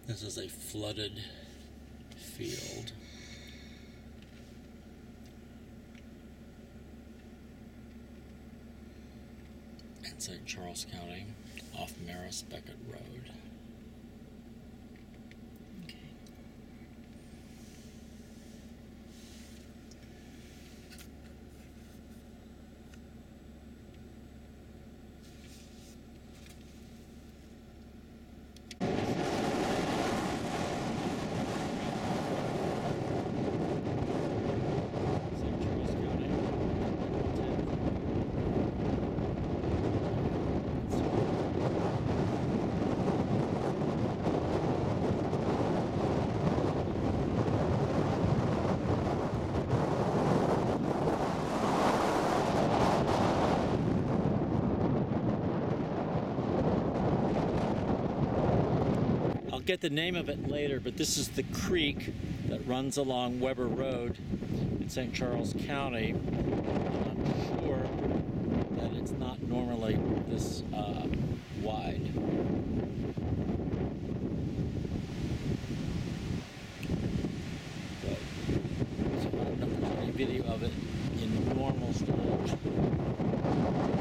This is a flooded field. In St. Charles County, off Marais Becket Rd. Okay. I'll get the name of it later, but this is the creek that runs along Weber Road in St. Charles County. I'm sure that it's not normally this wide. So I don't know if there's any video of it in normal storage.